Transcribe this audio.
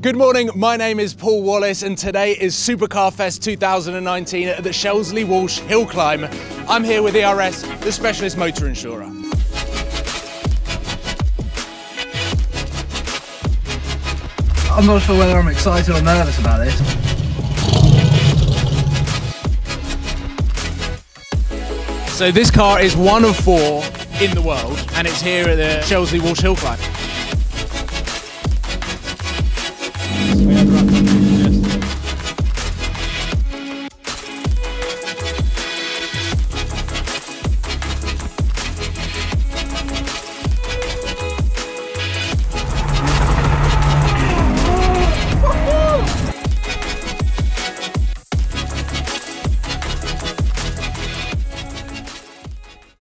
Good morning, my name is Paul Wallace and today is Supercar Fest 2019 at the Shelsley Walsh Hill Climb. I'm here with ERS, the specialist motor insurer. I'm not sure whether I'm excited or nervous about this. So this car is one of 4 in the world and it's here at the Shelsley Walsh Hill Climb. We have